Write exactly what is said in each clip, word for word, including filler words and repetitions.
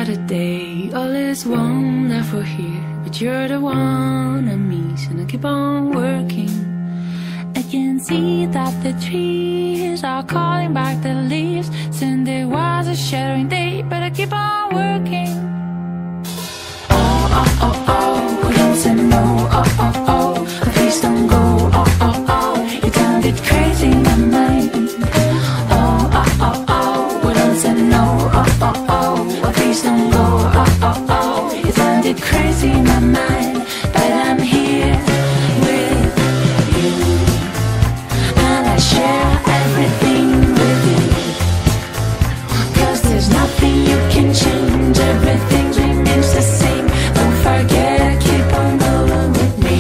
what a day, all is wonderful here, but you're the one I miss, and I keep on working. I can see that the trees are calling back the leaves, since there was a shattering day, but I keep on working. Oh, oh, oh, oh, don't say no, oh, oh, oh, please don't go, oh, oh, oh, you turned it crazy in my mind. Oh, oh, oh, oh, don't say no, oh, oh, oh, please don't go, oh, oh, oh, you turned it crazy in my mind, but I'm here with you, and I share everything with you, 'cause there's nothing you can change, everything remains the same, don't forget, keep on going with me.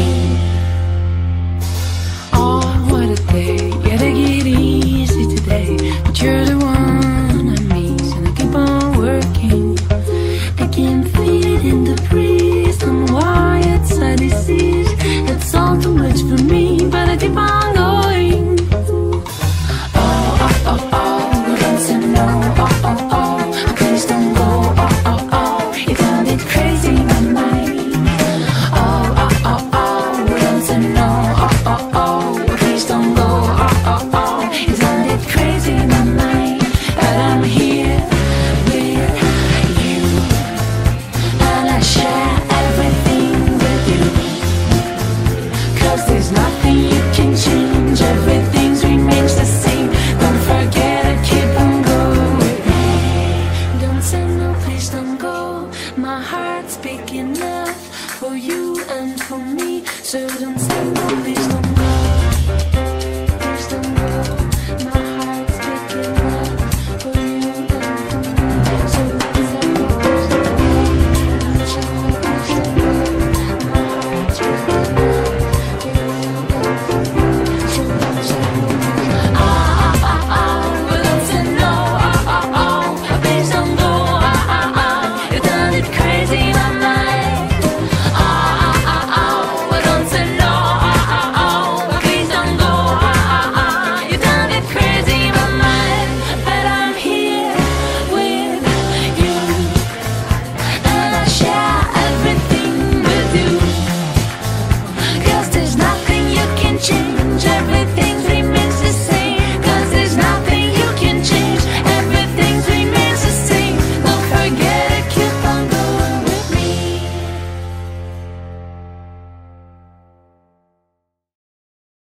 Oh, what a day, yeah, take it easy today, but you're the one I miss, and I keep on working. I can feel it in the breeze, and why it's a disease, it's all too much for me, but I keep on going. Oh, oh, oh, oh, don't say no, oh, oh, oh, please don't go, oh, oh, oh, you turned it crazy in my mind. Oh, oh, oh, oh, don't say no, oh, oh, oh, please don't go, oh, oh, oh, you turned it crazy in my mind, but I'm here with you, and I share everything with you, 'cause there's nothing you can change, everything remains the same, don't forget I keep on going with me. Don't say no, please don't go, my heart's big enough for you and for me, so don't say no, please don't go.